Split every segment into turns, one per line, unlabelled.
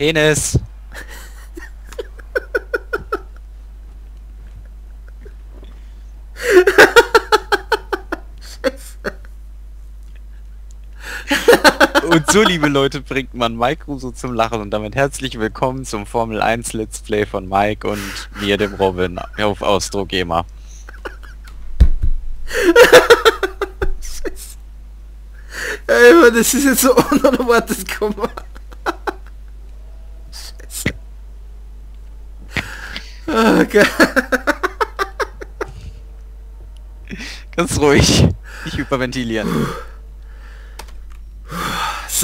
Penis. Und so, liebe Leute, bringt man Mike Russo zum Lachen und damit herzlich willkommen zum Formel 1 Let's Play von Mike und mir, dem Robin, auf Ausdruck Gamer.
Scheiße. Ey, Mann, das ist jetzt so unerwartet gekommen. Scheiße. Oh, geil.
Ganz ruhig. Nicht hyperventilieren.
So.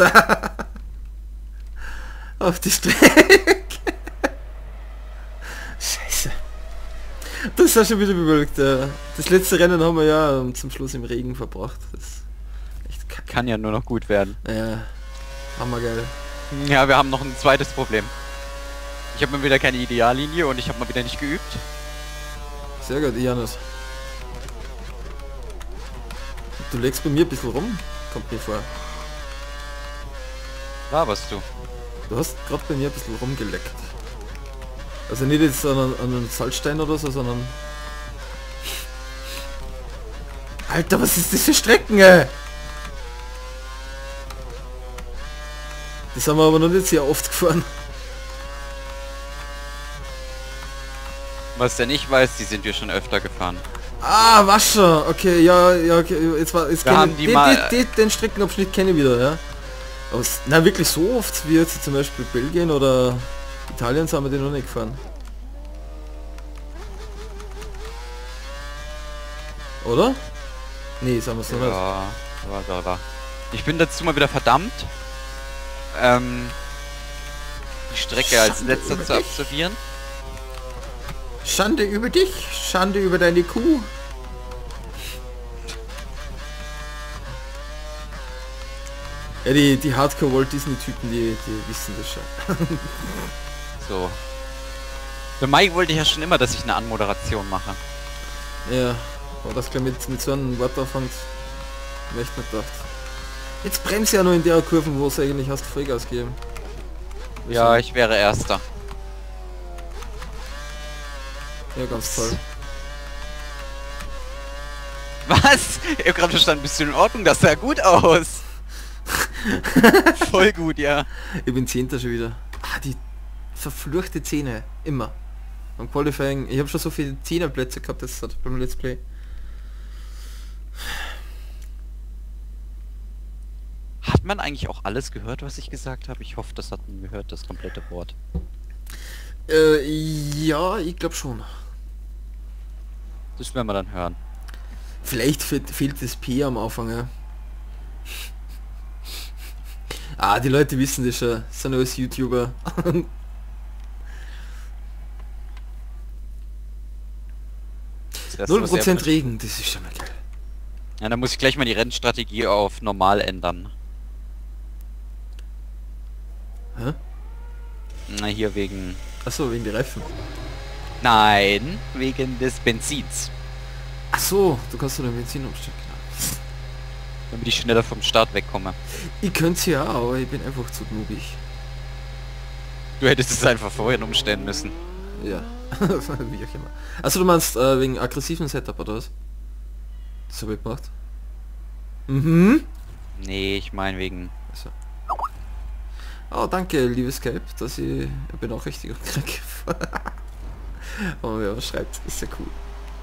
Auf die Strecke. Scheiße. Das ist auch schon wieder bewölkt. Das letzte Rennen haben wir ja zum Schluss im Regen verbracht. Das ist echt kacke.
Kann ja nur noch gut werden.
Ja, hammergeil.
Ja, wir haben noch ein zweites Problem. Ich habe mal wieder keine Ideallinie und ich habe mal wieder nicht geübt.
Sehr gut, Janus. Du legst bei mir ein bisschen rum, kommt mir vor.
Laberst du?
Du hast gerade bei mir ein bisschen rumgeleckt. Also nicht jetzt an einen Salzstein oder so, sondern... Alter, was ist das für Strecken, ey? Das haben wir aber noch nicht sehr oft gefahren.
Was der nicht weiß, die sind wir schon öfter gefahren.
Ah, Wascher. Okay, ja, okay. Jetzt
haben die mal...
den Streckenabschnitt kenne ich wieder, ja. Aber na wirklich so oft wie jetzt zum Beispiel Belgien oder Italien sind wir den noch nicht gefahren. Oder? Nee, sagen wir es noch nicht.
Ja, da. Ich bin dazu mal wieder verdammt, die Strecke als letzter zu absolvieren.
Schande über dich, Schande über deine Kuh. Ja, die Hardcore-Walt Disney-Typen, die wissen das schon.
So. Bei Mike wollte ich ja schon immer, dass ich eine Anmoderation mache.
Ja, aber das gleich mit so einem Wort anfängt, hab ich echt nicht gedacht. Jetzt bremst ja nur in der Kurve, wo es eigentlich hast Vollgas geben.
Ja, ich wäre Erster.
Ja, ganz toll.
Was? Ich hab gerade verstanden, bist du in Ordnung? Das sah gut aus. Voll gut, ja.
Ich bin Zehnter schon wieder. Ah, die verfluchte Zähne. Immer. Beim Qualifying. Ich habe schon so viele Zehnerplätze gehabt jetzt beim Let's Play.
Hat man eigentlich auch alles gehört, was ich gesagt habe? Ich hoffe, das hat man gehört, das komplette Wort.
Ja, ich glaube schon.
Das werden wir dann hören.
Vielleicht fehlt das P am Anfang, ja. Ah, die Leute wissen das schon. Das sind alles YouTuber. 0% Regen, das ist schon mal geil.
Ja, dann muss ich gleich mal die Rennstrategie auf normal ändern.
Hä?
Na, hier wegen...
Achso, wegen der Reifen.
Nein, wegen des Benzins.
Ach so, du kannst nur den Benzin umstellen, genau.
Damit ich schneller vom Start wegkomme.
Ich könnte es ja, aber ich bin einfach zu noobig.
Du hättest es einfach vorhin umstellen müssen.
Ja, wie auch immer. Also du meinst wegen aggressiven Setup oder was? Das habe ich gemacht. Mhm.
Nee, ich meine wegen...
Also. Oh, danke, liebes Skype, dass ich eine Benachrichtigung kriege. Oh, wer was schreibt, ist ja cool.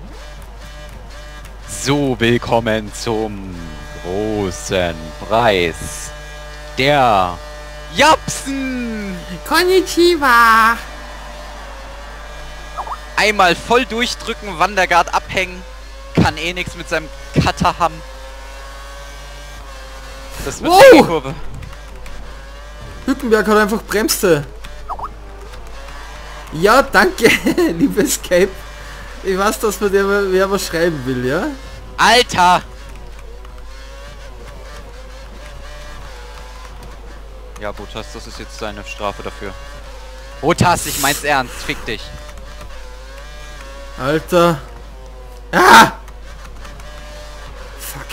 So, willkommen zum großen Preis der Japsen!
Konnichiwa!
Einmal voll durchdrücken, Wandergard abhängen, kann eh nichts mit seinem Cutter haben. Das wird
Wow!
die Kurve.
Hückenberg hat einfach bremste. Ja, danke, liebes Skype. Ich weiß, dass man der wer was schreiben will, ja?
Alter! Ja, Botas, das ist jetzt deine Strafe dafür. Botas, ich mein's ernst, fick dich.
Alter. Ah! Fuck.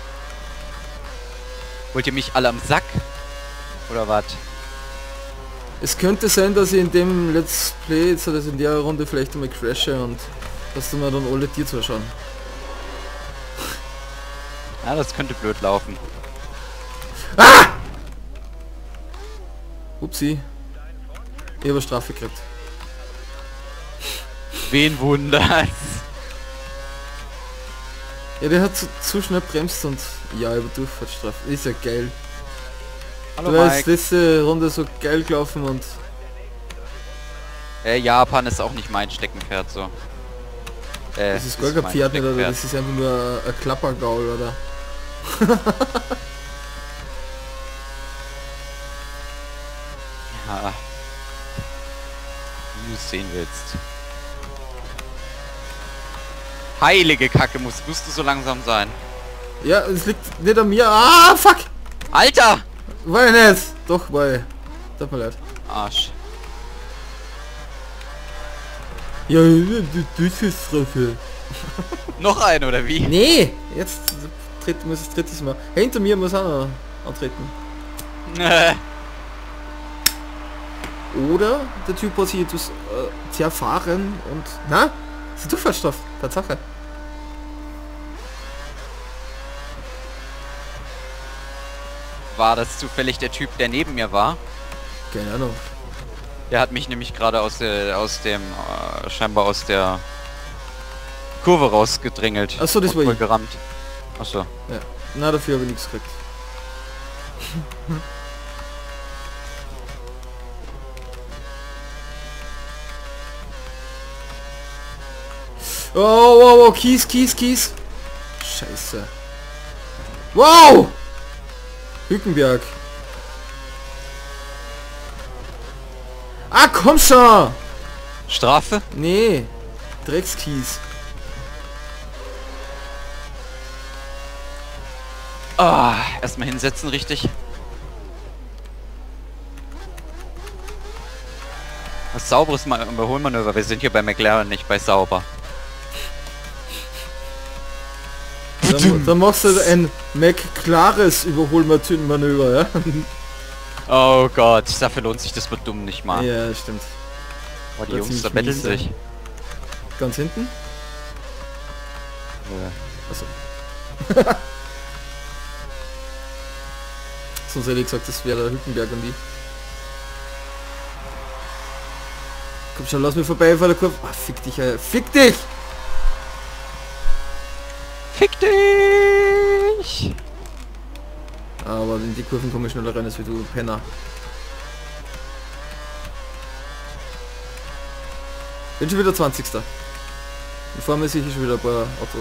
Wollt ihr mich alle am Sack? Oder was?
Es könnte sein, dass ich in dem Let's Play, jetzt also in der Runde vielleicht einmal crashe und dass du mir dann alle dir zuschauen.
Ja, das könnte blöd laufen.
Ah! Upsi. Ich habe Strafe gekriegt.
Wen wundert's?
Ja, der hat zu schnell bremst und ja, über Durchfahrtsstrafe. Ist ja geil.
Hallo
Du hast
Mike.
letzte Runde so geil gelaufen und
Japan ist auch nicht mein Steckenpferd so.
das ist gar kein
mein
Pferd nicht, oder?
Steckenpferd.
Das ist einfach nur ein Klappergaul, oder?
Ja. Wie du es sehen willst. Heilige Kacke, musst du so langsam sein.
Ja, es liegt nicht an mir. Ah, fuck!
Alter!
War ich nicht. Doch, war ich. Tut mir leid.
Arsch.
Ja, du bist Strafe.
Noch ein, oder wie?
Nee, jetzt muss das drittes Mal. Hinter mir muss auch noch antreten. Oder der Typ hat sich etwas zerfahren und... Na? Das ist Durchfahrtsstoff. Tatsache.
War das zufällig der Typ, der neben mir war?
Keine Ahnung.
Der hat mich nämlich gerade scheinbar aus der Kurve rausgedrängelt.
Ach so, das
und
war
voll
ich.
gerammt. Achso.
Ja. Na, dafür habe ich nichts gekriegt. Oh, Kies. Scheiße. Wow! Hückenberg. Ah, komm schon!
Strafe?
Nee. Dreckskies.
Ah, erstmal hinsetzen, richtig. Was sauberes Überholmanöver. Wir sind hier bei McLaren, nicht bei sauber.
Dann machst du ein McClares Überholmanöver, ja?
Oh Gott, dafür lohnt sich das mit dumm nicht mal.
Ja, stimmt.
Oh, die
war
Jungs
ziemlich
da betteln
mies,
sich.
Ganz hinten?
Ja.
Achso. Sonst hätte ich gesagt, das wäre der Hülkenberg und ich. Komm schon, lass mich vorbei vor der Kurve. Ah, fick dich, Alter. Fick dich!
Fick dich!
Aber in die Kurven komme ich schneller rein als wie du, Penner. Bin schon wieder 20. Und vor mir sehe ich schon wieder ein paar Autos.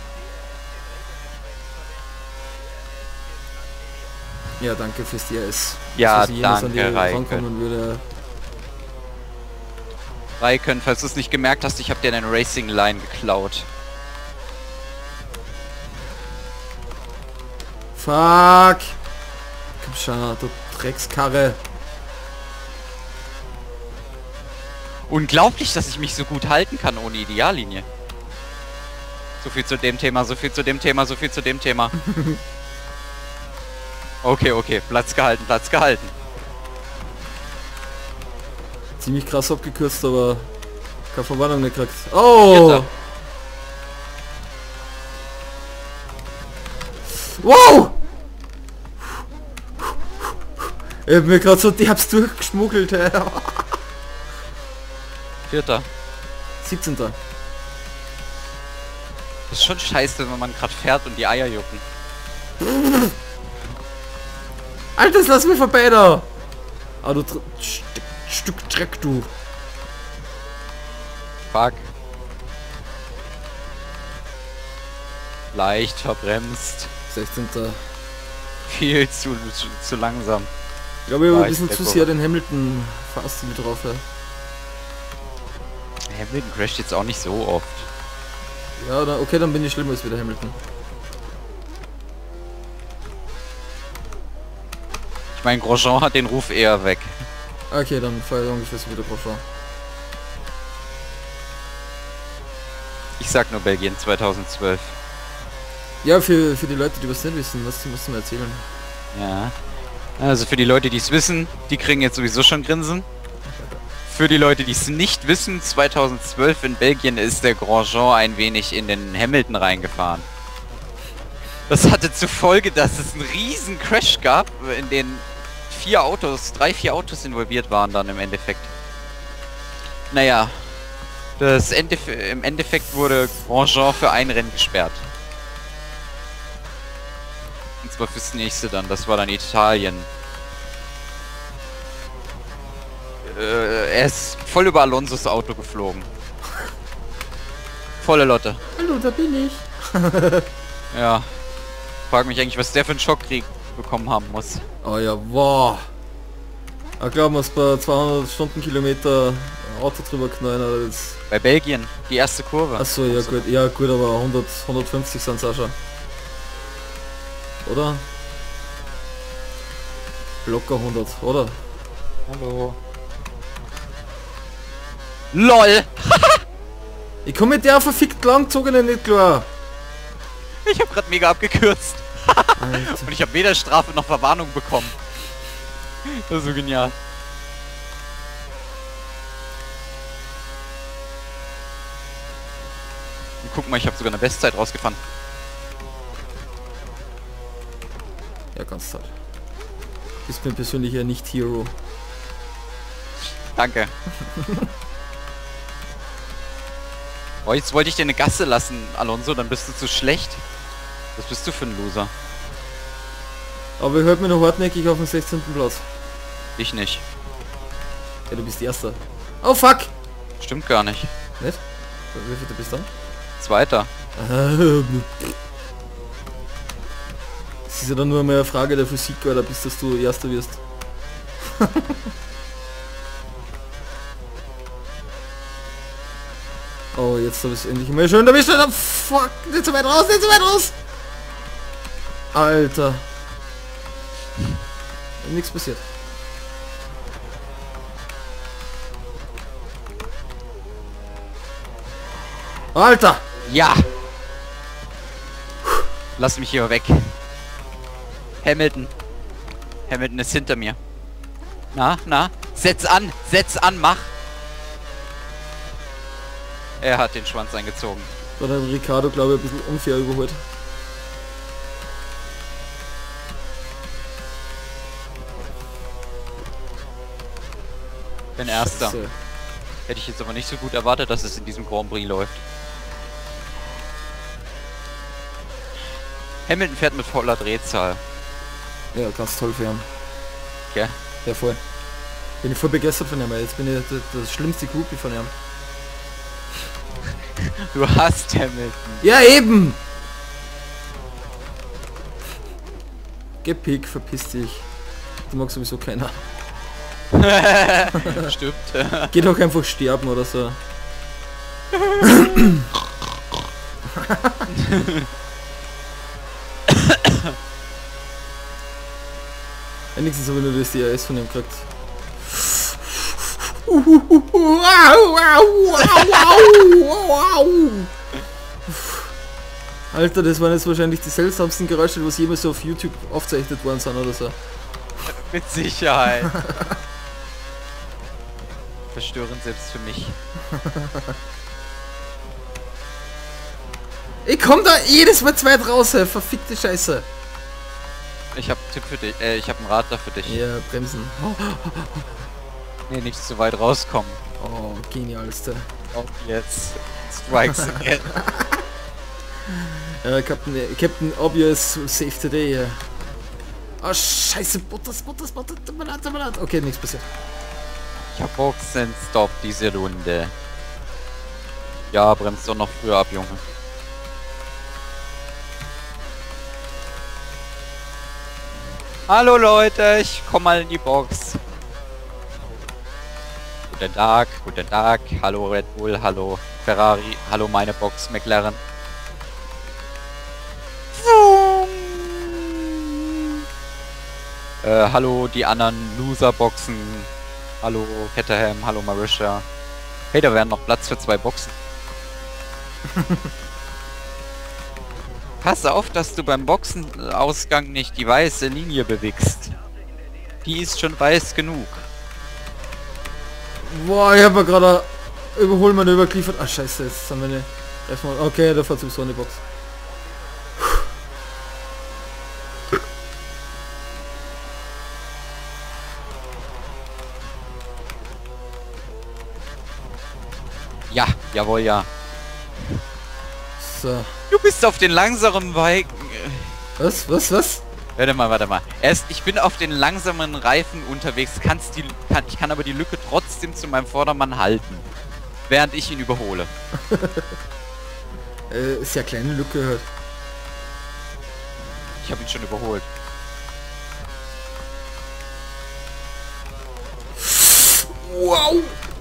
Ja, danke fürs DRS.
Ja,
dass ich jemals an die
danke, Reike.
rankommen würde.
Raikön, falls du es nicht gemerkt hast, ich habe dir deine Racing Line geklaut.
Fuck! Komm schon, du Dreckskarre.
Unglaublich, dass ich mich so gut halten kann ohne Ideallinie. So viel zu dem Thema, so viel zu dem Thema, so viel zu dem Thema. Okay, Platz gehalten, Platz gehalten.
Ziemlich krass abgekürzt, aber keine Verwarnung nicht gekriegt. Oh!
Vierter.
Wow! Ich hab mir gerade so derbst durchgeschmuggelt. Ey.
Vierter.
17.
Das ist schon scheiße, wenn man gerade fährt und die Eier jucken.
Alter, lass mich vorbei da! Ah, du Stück Dreck, du.
Fuck. Leicht verbremst.
16.
Viel zu langsam.
Ich glaube, ich habe
Ah,
ein bisschen
ich
zu
bleib
sehr
aber.
den Hamilton Fahrstil drauf. Ja.
Hamilton crasht jetzt auch nicht so oft.
Ja, dann, okay, dann bin ich schlimmer als wieder Hamilton.
Ich meine, Grosjean hat den Ruf eher weg.
Okay, dann fahre ich ungefähr so wieder Grosjean.
Ich sag nur Belgien 2012.
Ja, für die Leute, die was nicht wissen, was musst du mir erzählen?
Ja. Also für die Leute, die es wissen, die kriegen jetzt sowieso schon Grinsen. Für die Leute, die es nicht wissen, 2012 in Belgien ist der Grosjean ein wenig in den Hamilton reingefahren. Das hatte zur Folge, dass es einen riesen Crash gab, in den 4 Autos involviert waren dann im Endeffekt. Naja, im Endeffekt wurde Grosjean für ein Rennen gesperrt. Und zwar fürs nächste dann, das war dann Italien. Er ist voll über Alonsos Auto geflogen. Volle Lotte.
Hallo, da bin ich.
Ja. Frag mich eigentlich, was der für einen Schockkrieg bekommen haben muss.
Oh ja, wow. Ich glaube, man bei 200 Stundenkilometer Auto drüber knallen, oder das...
Bei Belgien, die erste Kurve.
Achso, ja gut, ja gut, aber 150 sind es auch schon. Oder? Locker 100, oder?
Hallo. LOL!
Ich komme mit der verfickt langzogenen nicht klar.
Ich habe gerade mega abgekürzt.
Alter.
Und ich habe weder Strafe noch Verwarnung bekommen. Das ist so genial. Und guck mal, ich habe sogar eine Bestzeit rausgefahren.
Ja, ganz toll. Ist mir persönlich ja nicht Hero.
Danke. Oh, jetzt wollte ich dir eine Gasse lassen, Alonso, dann bist du zu schlecht. Was bist du für ein Loser?
Aber ich halte mich noch hartnäckig auf dem 16. Platz.
Ich nicht.
Ja, du bist Erster. Oh fuck!
Stimmt gar nicht.
Nicht? Wie viel du bist dann?
Zweiter.
Das ist ja dann nur mehr eine Frage der Physik, oder bis dass du Erster wirst. Oh, jetzt habe ich es endlich mal schön erwischt. Fuck, nicht so weit raus, nicht so weit raus! Alter. Nichts passiert. Alter!
Ja! Lass mich hier weg. Hamilton. Hamilton ist hinter mir. Na? Setz an, mach! Er hat den Schwanz eingezogen.
Da hat Ricardo, glaube ich, ein bisschen unfair überholt.
Bin Erster.
So.
Hätte ich jetzt aber nicht so gut erwartet, dass es in diesem Grand Prix läuft. Hamilton fährt mit voller Drehzahl.
Ja, ganz toll für ihn.
Okay.
Ja, voll. Bin ich voll begeistert von ihm, weil jetzt bin ich das schlimmste Groupie von ihm.
Du hast Hamilton.
Ja, eben! Gepick, verpiss dich. Du magst sowieso keiner.
Stimmt.
Geh doch einfach sterben oder so. Wenigstens habe ich nur das DRS von ihm gekriegt. Alter, das waren jetzt wahrscheinlich die seltsamsten Geräusche, was jemals so auf YouTube aufgezeichnet worden sind oder so.
Mit Sicherheit. Verstörend selbst für mich.
Ich komm da jedes Mal zweit raus, verfickte Scheiße.
Ich hab einen Tipp für dich, ich hab einen Rat da für dich.
Ja, bremsen.
Nee, nicht zu weit rauskommen.
Oh, genialste.
Auf jetzt. Strikes again.
Captain Obvious Save Today, ja. Oh, scheiße, Bottas, tut mir leid. Okay, nichts passiert.
Ich hab Boxenstopp diese Runde. Ja, bremst doch noch früher ab, Junge. Hallo Leute, ich komm mal in die Box. Guten Tag, hallo Red Bull, hallo Ferrari, hallo meine Box, McLaren. Hallo die anderen Loser-Boxen, hallo Caterham, hallo Marisha. Hey, da wären noch Platz für 2 Boxen. Pass auf, dass du beim Boxenausgang nicht die weiße Linie bewegst. Die ist schon weiß genug.
Boah, ich habe gerade Überholmanöver geliefert. Ah scheiße, jetzt haben wir eine... Okay, da fährt sowieso eine Box.
Ja, jawohl, ja.
So.
Du bist auf den langsamen Bike.
Was?
Warte mal. Ich bin auf den langsamen Reifen unterwegs. Ich kann aber die Lücke trotzdem zu meinem Vordermann halten. Während ich ihn überhole.
Ist ja kleine Lücke halt.
Ich habe ihn schon überholt.
Wow!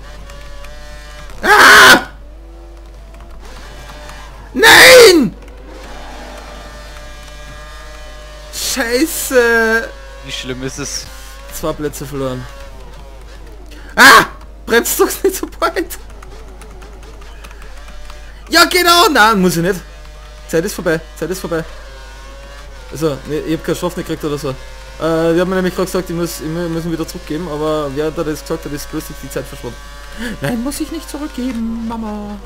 Ah! Nein! Scheiße!
Wie schlimm ist es?
2 Plätze verloren. Ah! Bremst doch nicht so bald! Ja genau! Nein, muss ich nicht. Zeit ist vorbei. Also, nee, ich habe keinen Stoff nicht gekriegt oder so. Die haben mir nämlich gerade gesagt, ich muss ihn wieder zurückgeben, aber wer hat das gesagt hat, ist bloß die Zeit verschwunden. Nein, muss ich nicht zurückgeben, Mama.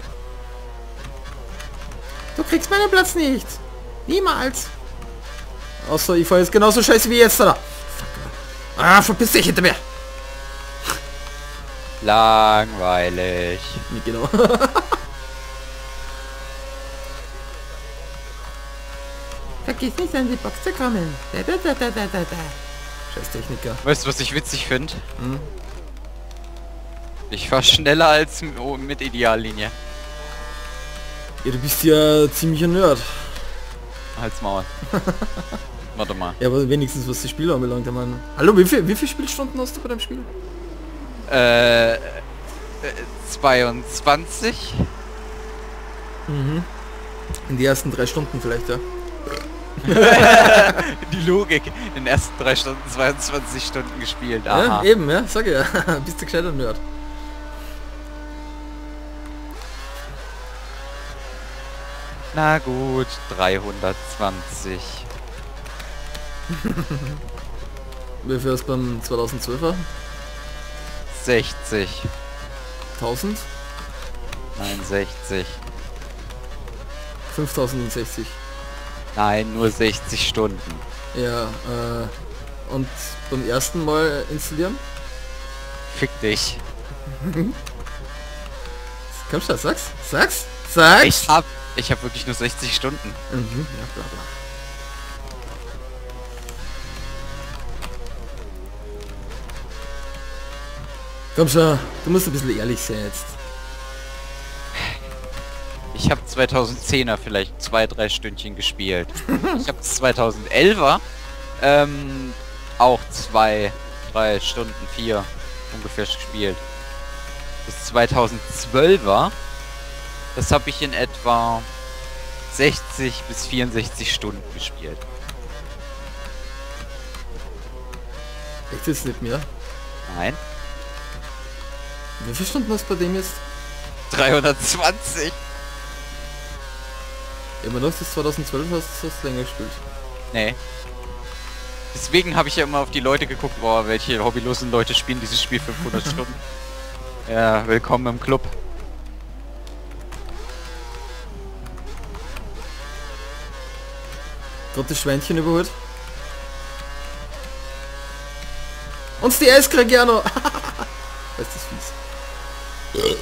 Du kriegst meinen Platz nicht. Niemals. Außer ich fahre jetzt genauso scheiße wie jetzt, oder? Ah, verpiss dich hinter mir.
Langweilig.
Nee, genau. Vergiss nicht an die Box zu kommen. Scheiß Techniker.
Weißt du, was ich witzig finde?
Hm?
Ich fahr schneller als mit Ideallinie.
Ja, du bist ja ziemlicher Nerd.
Halt's Maul. Warte mal.
Ja, aber wenigstens was das Spiel anbelangt, der Mann. Hallo, wie viel Spielstunden hast du bei dem Spiel?
22.
Mhm. In die ersten 3 Stunden vielleicht, ja.
Die Logik. In den ersten 3 Stunden 22 Stunden gespielt.
Ja,
Aha.
eben, ja, sag ja. Bist du gescheiter Nerd.
Na gut, 320.
Wie viel hast du beim 2012er?
60.
1000?
Nein, 60.
5060.
Nein, nur 60 Stunden.
Ja, und beim ersten Mal installieren?
Fick dich.
Komm schon, sag's.
Ich hab wirklich nur 60 Stunden.
Mhm, ja, bla bla. Komm schon, du musst ein bisschen ehrlich sein jetzt.
Ich habe 2010er vielleicht 2-3 Stündchen gespielt. Ich habe 2011er auch 2-3 Stunden, 4 ungefähr gespielt. Das 2012er, das habe ich in etwa 60 bis 64 Stunden gespielt.
Echt jetzt nicht mehr?
Nein,
Wie viele Stunden hast du bei dem jetzt?
320.
Ja, aber noch das 2012 hast du länger gespielt.
Nee. Deswegen habe ich ja immer auf die Leute geguckt, boah, welche hobbylosen Leute spielen dieses Spiel 500 Stunden. Ja, willkommen im Club.
Gerade das Schweinchen überholt. Und die S krieg ich auch noch. Was ist das fies?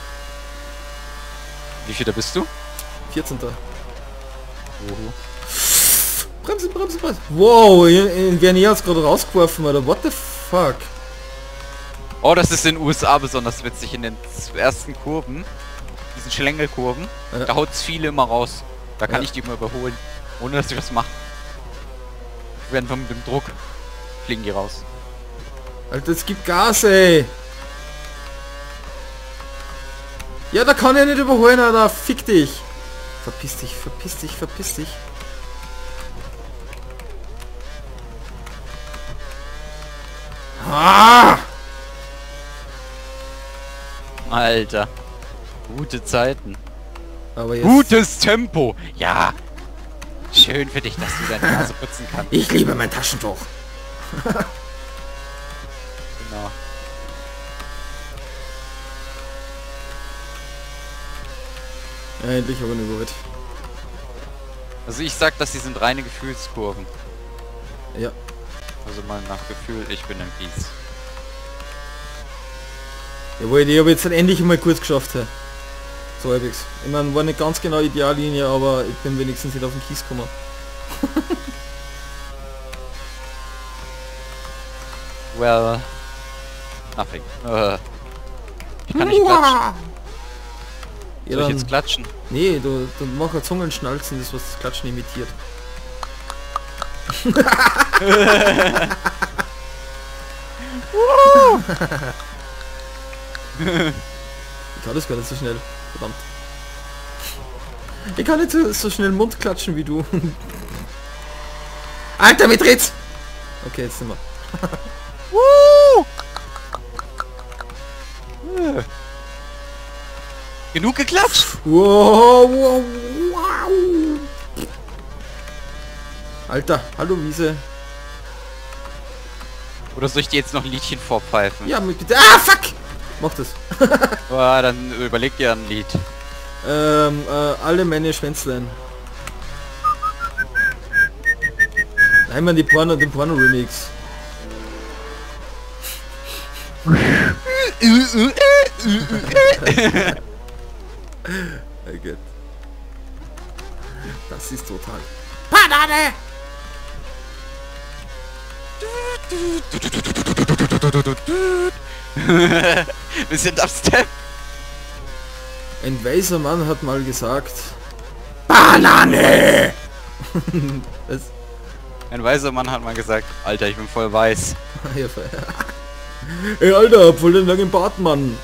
Wie viel da bist du?
14.
Uhu.
Bremse. Wow, in Vernier hat's gerade rausgeworfen, Alter. What the fuck?
Oh, das ist in den USA besonders witzig. In den ersten Kurven, diesen Schlängelkurven,
Ja.
da haut's viele immer raus. Da kann
Ja.
ich die immer überholen, ohne dass ich was mache. Werden von dem Druck fliegen die raus.
Alter, es gibt Gas, ey. Ja, da kann ich nicht überholen, Alter. Fick dich. Verpiss dich. Ah!
Alter. Gute Zeiten.
Aber jetzt...
Gutes Tempo. Ja. Schön für dich, dass du deine Nase putzen kannst.
Ich liebe mein Taschentuch. Ja, endlich aber eine Wort.
Also ich sag, dass sie sind reine Gefühlskurven.
Ja.
Also mal nach Gefühl, ich bin im Kies.
Jawohl, ich habe jetzt endlich mal kurz geschafft. He. So halbwegs. Ich meine, war nicht ganz genau Ideallinie, aber ich bin wenigstens nicht auf den Kies gekommen.
Well, nothing. Ich kann nicht klatschen.
Ja,
Soll ich jetzt klatschen?
nee, du mach ein Zungenschnalzen, das was das Klatschen imitiert. Ich kann das gar nicht so schnell. Verdammt. Ich kann nicht so schnell Mund klatschen wie du. Alter, mit Ritz! Okay, jetzt sind wir.
Genug geklatscht!
Wow, wow, wow. Alter, hallo Wiese.
Oder soll ich dir jetzt noch ein Liedchen vorpfeifen?
Ja, mit bitte. Ah, fuck! Mach das.
Dann überleg dir ein Lied.
Alle meine Schwänzlein. Nein, man, den Porno-Remix. Oh Gott. Das ist total. Banane!
Bisschen Dubstep.
Ein weiser Mann hat mal gesagt... Banane! Was?
Ein weiser Mann hat mal gesagt, Alter, ich bin voll weiß.
Ja, voll. Ey, Alter, voll den langen Bart, Mann.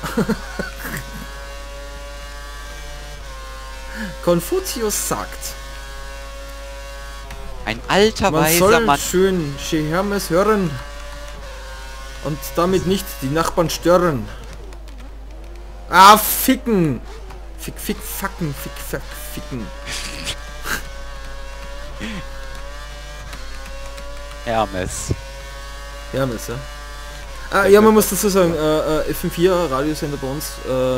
Konfuzius sagt,
Ein alter
man
weiser
soll
Mann.
schön Hermes hören und damit nicht die Nachbarn stören. Ah, ficken! Fick, fucken, ficken.
Hermes.
Hermes, ja. Ah, ja, man muss dazu sagen, FM4 Radiosender bei uns,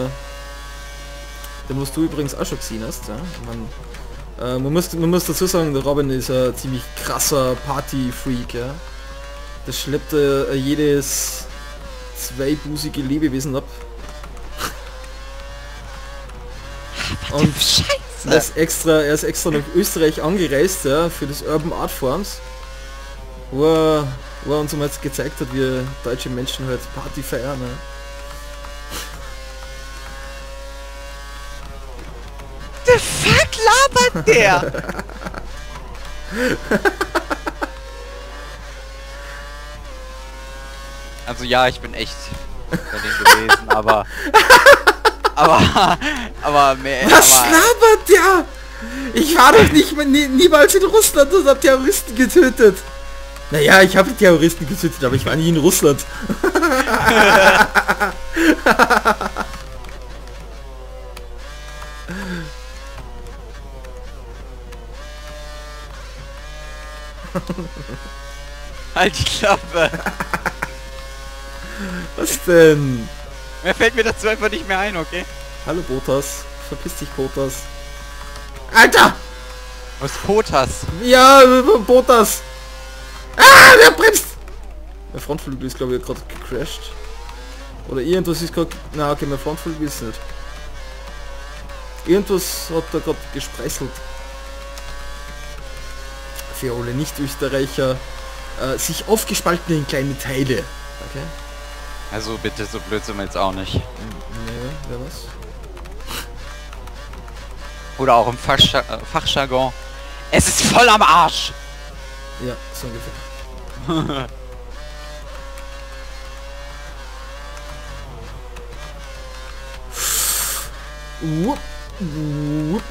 den musst du übrigens auch schon gesehen hast, ja. Man muss dazu sagen, der Robin ist ein ziemlich krasser Party-Freak, ja. Das schleppt jedes zweibusige Lebewesen ab. Und er ist extra nach Österreich angereist, ja, für das Urban Art Forums, wo er uns mal jetzt gezeigt hat, wie deutsche Menschen halt Party feiern. Ne?
The fuck labert der? Also ja, ich bin echt bei dem gewesen, aber mehr.
Was labert der? Ich war doch nicht niemals in Russland und hab Terroristen getötet. Naja, ich habe Terroristen getötet, aber ich war nie in Russland.
Halt die Klappe.
Was denn?
Mehr fällt mir dazu einfach nicht mehr ein, okay?
Hallo Botas. Verpiss dich, Botas. Alter!
Was Potas?
Ja, Botas. Ah, der bremst! Der Frontflügel ist, glaube ich, gerade gecrashed. Oder irgendwas ist gerade... Na, okay, mein Frontflügel ist nicht. Irgendwas hat da gerade gespreißelt. Für alle Nicht-Österreicher sich aufgespalten in kleine Teile. Okay?
Also bitte, so blöd sind wir jetzt auch nicht.
Nee, wer was?
Oder auch im Fachjargon. Es ist voll am Arsch!
Ja, so ungefähr. Wupp, wupp.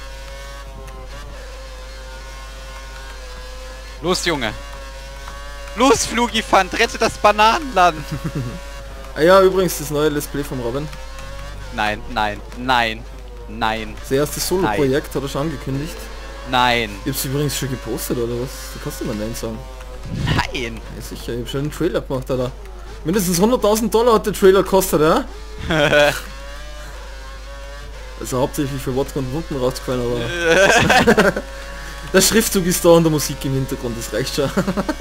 Los, Junge! Los, Flugifant, rette das Bananenland!
Ah ja, übrigens das neue Let's Play vom Robin.
Nein, nein, nein, nein,
Das erste Solo-Projekt hat er schon angekündigt.
nein,
Ich hab's übrigens schon gepostet, oder was? Da kannst du mal Nein sagen.
nein!
Ja sicher, ich hab schon einen Trailer gemacht, Alter. Mindestens $100.000 hat der Trailer gekostet, ja? Also hauptsächlich für Wodka und unten rausgefallen, aber der Schriftzug ist da und der Musik im Hintergrund, das reicht schon.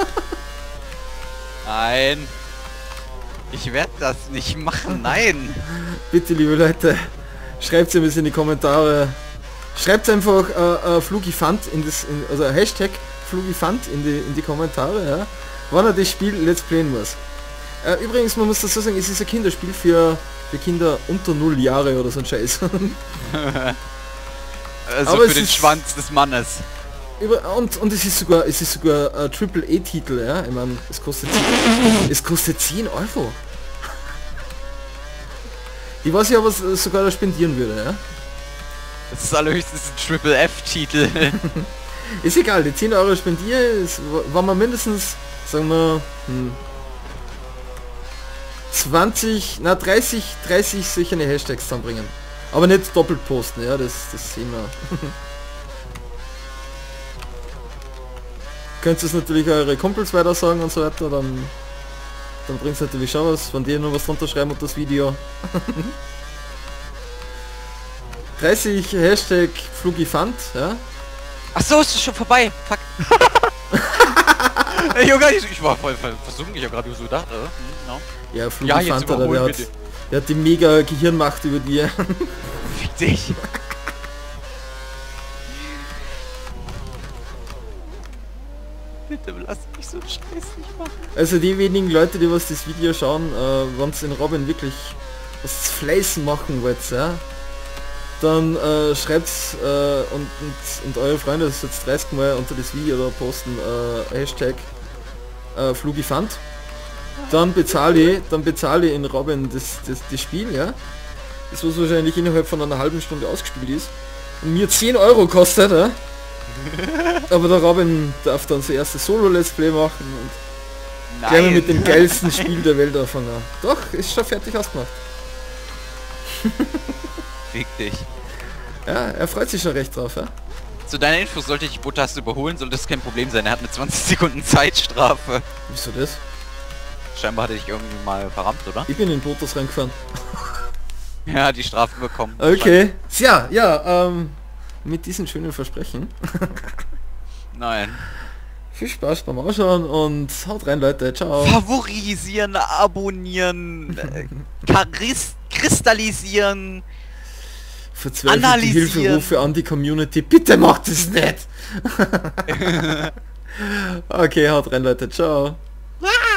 Nein. Ich werde das nicht machen, nein.
Bitte, liebe Leute, schreibt es in die Kommentare. Schreibt einfach Flugifant also Hashtag Flugifant in die Kommentare, ja, wann er das Spiel Let's Playen muss. Übrigens, man muss dazu sagen, es ist ein Kinderspiel für Kinder unter 0 Jahre oder so ein Scheiß.
Also
aber
für den Schwanz des Mannes.
Und es ist sogar ein Triple-A-Titel, ja. Ich meine, es kostet 10 Euro. Die was ich aber sogar spendieren würde, ja.
Das ist allerhöchstens ein Triple-F-Titel.
Ist egal, die 10 Euro spendiere, war man mindestens, sagen wir, 30 solche Hashtags zusammenbringen. Aber nicht doppelt posten, ja, das sehen wir. Könnt ihr es natürlich eure Kumpels weiter sagen und so weiter, dann bringt es natürlich schon was, von denen noch was drunter schreiben und das Video. 30 Hashtag Flugifant, ja.
Ach so, ist es schon vorbei. Fuck. Ich war voll versunken, ich habe gerade so gedacht, no.
Ja, Flugifant, der hat die mega Gehirnmacht über dir.
Fick dich. Bitte lass mich so einen Scheiß nicht machen.
Also die wenigen Leute, die was das Video schauen, wenn es in Robin wirklich was zu Fleißen machen wollt, ja, dann schreibt's und eure Freunde das jetzt 30 Mal unter das Video da posten Hashtag Flugifant. Dann bezahle ich in Robin das Spiel, ja. Das was wahrscheinlich innerhalb von einer halben Stunde ausgespielt ist. Und mir 10 Euro kostet, ja. Aber der Robin darf dann sein erstes Solo-Let's Play machen und gleich mal mit dem geilsten Spiel der Welt anfangen. Doch, ist schon fertig ausgemacht.
Fick dich.
Ja, er freut sich schon recht drauf, ja.
Zu deiner Info, sollte ich Bottas überholen, sollte das kein Problem sein. Er hat eine 20 Sekunden Zeitstrafe.
Wieso das?
Scheinbar hatte ich irgendwie mal verrammt, oder?
Ich bin in Bottas reingefahren.
Ja, die Strafe bekommen.
Okay. Ja, mit diesen schönen Versprechen.
Nein.
Viel Spaß beim Ausschauen und haut rein, Leute. Ciao.
Favorisieren, abonnieren, kristallisieren,
verzweifelte Hilferufe an die Community. Bitte macht es nicht. Okay, haut rein, Leute. Ciao.